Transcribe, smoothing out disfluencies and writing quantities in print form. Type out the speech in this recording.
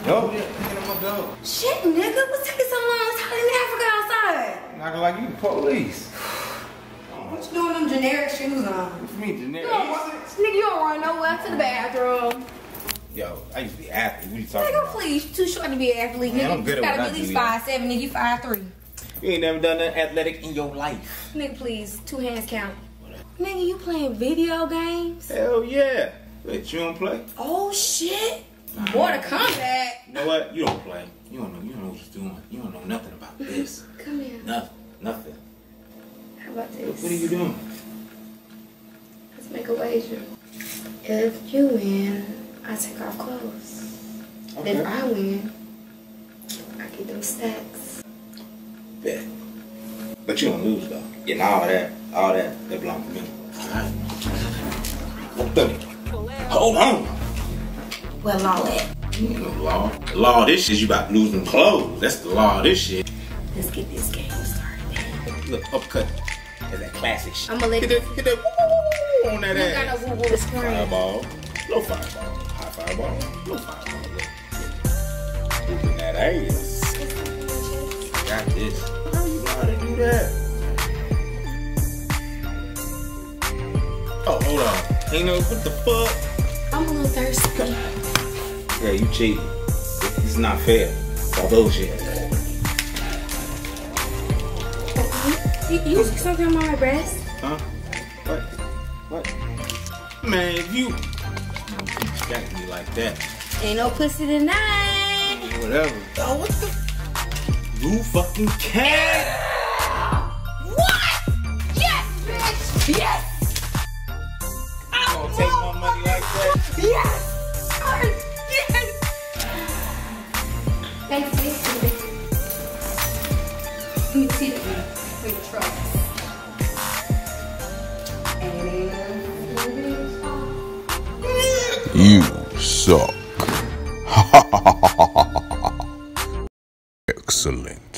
Yo, yeah, picking him up, dog. Shit, nigga, what's taking so long? It's hot in Africa outside. Knocking like you the police. What you doing with them generic shoes on? What you mean, generic? Nigga, you don't run nowhere to the bathroom. Yo, I used to be an athlete. What you talking Nigga, about? please, you too short to be an athlete. Man, Nigga, I'm good you at gotta what be I at least do, 5'7", nigga, you 5'3". You ain't never done nothing athletic in your life. Nigga, please, 2 hands count. Nigga, you playing video games? Hell yeah. Wait, you don't play? Oh, shit. Mortal Kombat. You know what? You don't play. You don't know what you're doing. You don't know nothing about this. Come here. Nothing. How about this? What are you doing? Let's make a wager. If you win, I take off clothes. Okay. If I win, I get them stacks. Bet. But you don't lose though. Getting all that belong to me. Alright. Hold on. Well, all that. Ain't no law. The law of this shit, you about losing clothes. That's the law of this shit. Let's get this game started. Look, uppercut. That's that classic shit. I'ma let Hit that woo on that ass. You gotta woo the screen. Fireball. Low fireball. High fireball. Low fireball. Look. Whooping that ass. Got this. How you know how to do that? Oh, hold on. Ain't no, what the fuck? I'm a little thirsty. Yeah, you cheating. It's not fair. It's all bullshit. You something on my breast? Huh? What? Man, if you distract me like that. Ain't no pussy tonight. Whatever. Oh, what the? You fucking cat! What? Yes, bitch! Yes! You gonna take my money like that? Yes! Yes! Thanks, bitch. Let me see for your troubles. You suck. Excellent.